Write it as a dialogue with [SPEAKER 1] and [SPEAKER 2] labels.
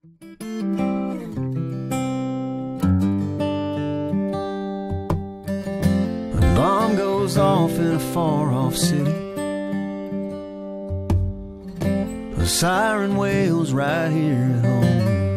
[SPEAKER 1] A bomb goes off in a far-off city. A siren wails right here at home.